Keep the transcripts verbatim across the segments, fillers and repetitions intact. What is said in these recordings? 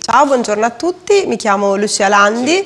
Ciao, buongiorno a tutti, mi chiamo Lucia Landi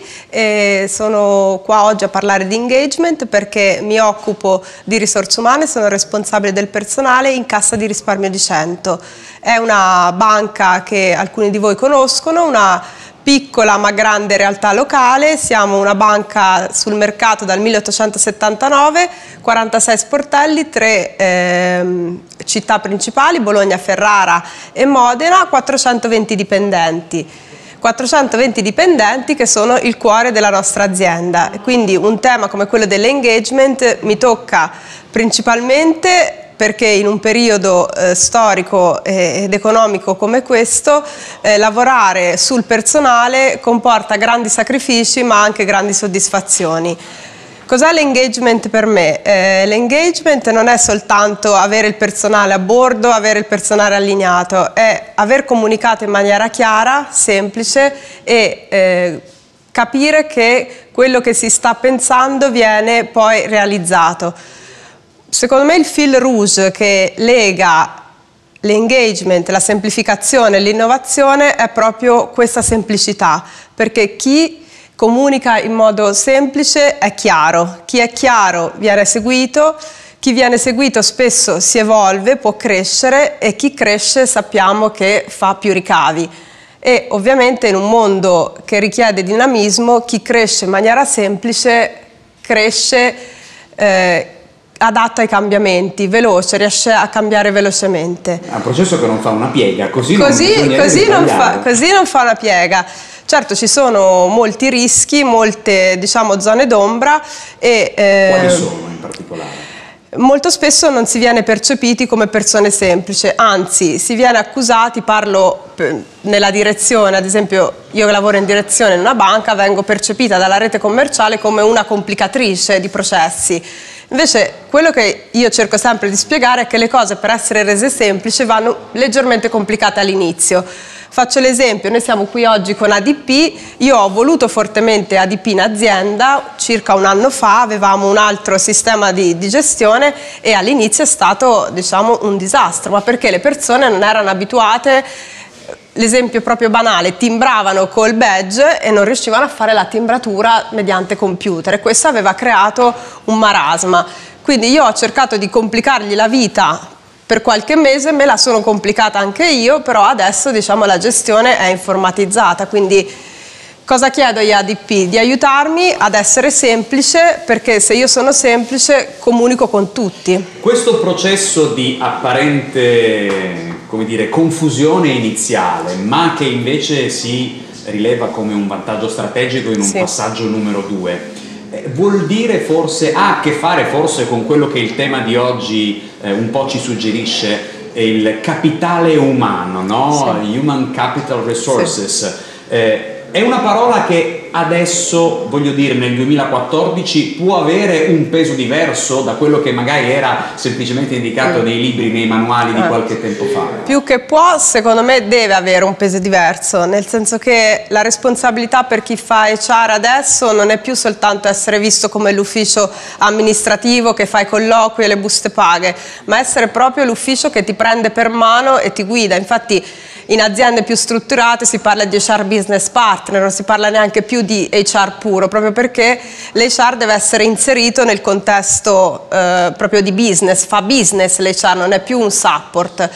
e sono qua oggi a parlare di engagement perché mi occupo di risorse umane, sono responsabile del personale in Cassa di Risparmio di Cento. È una banca che alcuni di voi conoscono, una piccola ma grande realtà locale. Siamo una banca sul mercato dal milleottocentosettantanove, quarantasei sportelli, tre ehm, città principali, Bologna, Ferrara e Modena, quattrocentoventi dipendenti. quattrocentoventi dipendenti che sono il cuore della nostra azienda. Quindi un tema come quello dell'engagement mi tocca principalmente perché in un periodo eh, storico ed economico come questo eh, lavorare sul personale comporta grandi sacrifici ma anche grandi soddisfazioni. Cos'è l'engagement per me? Eh, l'engagement non è soltanto avere il personale a bordo, avere il personale allineato, è aver comunicato in maniera chiara, semplice e eh, capire che quello che si sta pensando viene poi realizzato. Secondo me il fil rouge che lega l'engagement, la semplificazione e l'innovazione è proprio questa semplicità, perché chi comunica in modo semplice è chiaro, chi è chiaro viene seguito, chi viene seguito spesso si evolve, può crescere e chi cresce sappiamo che fa più ricavi. E ovviamente in un mondo che richiede dinamismo, chi cresce in maniera semplice cresce eh, adatto ai cambiamenti, veloce, riesce a cambiare velocemente. È un processo che non fa una piega, così, così, non, così, non, fa, così non fa una piega. Certo ci sono molti rischi, molte diciamo zone d'ombra e eh, quali sono in particolare? Molto spesso non si viene percepiti come persone semplici, anzi si viene accusati, parlo nella direzione, ad esempio io lavoro in direzione in una banca, vengo percepita dalla rete commerciale come una complicatrice di processi. Invece quello che io cerco sempre di spiegare è che le cose per essere rese semplici vanno leggermente complicate all'inizio. Faccio l'esempio, noi siamo qui oggi con A D P, io ho voluto fortemente A D P in azienda, circa un anno fa avevamo un altro sistema di, di gestione e all'inizio è stato diciamo un disastro, ma perché le persone non erano abituate. L'esempio proprio banale, timbravano col badge e non riuscivano a fare la timbratura mediante computer e questo aveva creato un marasma. Quindi io ho cercato di complicargli la vita per qualche mese, me la sono complicata anche io, però adesso diciamo la gestione è informatizzata, quindi cosa chiedo agli A D P? Di aiutarmi ad essere semplice, perché se io sono semplice comunico con tutti. Questo processo di apparente, come dire, confusione iniziale, ma che invece si rileva come un vantaggio strategico in un sì. passaggio numero due, eh, vuol dire forse, ha a che fare forse con quello che il tema di oggi eh, un po' ci suggerisce, il capitale umano, no? Sì. Human Capital Resources. Sì. Eh, È una parola che adesso, voglio dire, nel duemilaquattordici può avere un peso diverso da quello che magari era semplicemente indicato nei libri, nei manuali di qualche tempo fa. Più che può, secondo me deve avere un peso diverso, nel senso che la responsabilità per chi fa H R adesso non è più soltanto essere visto come l'ufficio amministrativo che fa i colloqui e le buste paghe, ma essere proprio l'ufficio che ti prende per mano e ti guida. Infatti in aziende più strutturate si parla di H R business partner, non si parla neanche più di H R puro, proprio perché l'H R deve essere inserito nel contesto eh, proprio di business, fa business l'H R, non è più un support.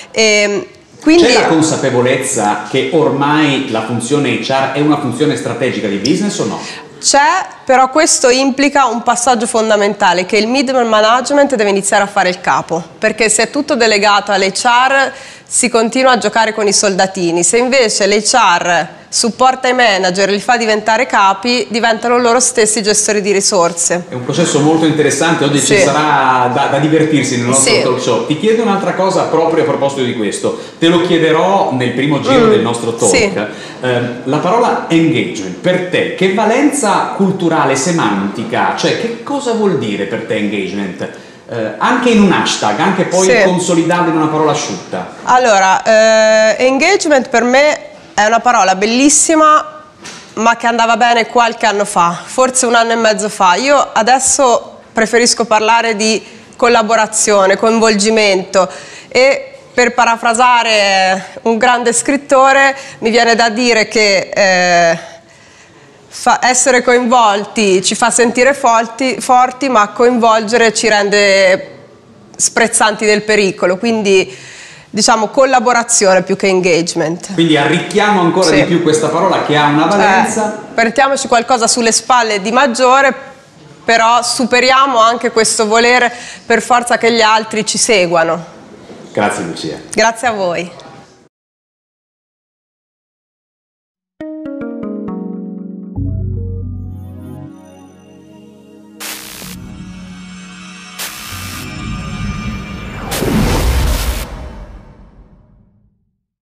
E quindi c'è la consapevolezza che ormai la funzione H R è una funzione strategica di business o no? C'è, però questo implica un passaggio fondamentale, che il middle management deve iniziare a fare il capo, perché se è tutto delegato all'H R si continua a giocare con i soldatini, se invece l'H R supporta i manager, li fa diventare capi, diventano loro stessi gestori di risorse. È un processo molto interessante, oggi sì. ci sarà da, da divertirsi nel nostro sì. talk show. Ti chiedo un'altra cosa proprio a proposito di questo, te lo chiederò nel primo giro mm. del nostro talk. Sì. Eh, la parola engagement, per te, che valenza culturale, semantica, cioè che cosa vuol dire per te engagement? Eh, anche in un hashtag, anche poi sì. consolidato in una parola asciutta. Allora, eh, engagement per me è una parola bellissima ma che andava bene qualche anno fa, forse un anno e mezzo fa. Io adesso preferisco parlare di collaborazione, coinvolgimento e per parafrasare un grande scrittore, mi viene da dire che eh, fa, essere coinvolti ci fa sentire forti, forti, ma coinvolgere ci rende sprezzanti del pericolo, quindi diciamo collaborazione più che engagement. Quindi arricchiamo ancora sì. di più questa parola che ha una valenza. Eh, mettiamoci qualcosa sulle spalle di maggiore, però superiamo anche questo volere per forza che gli altri ci seguano. Grazie Lucia. Grazie a voi.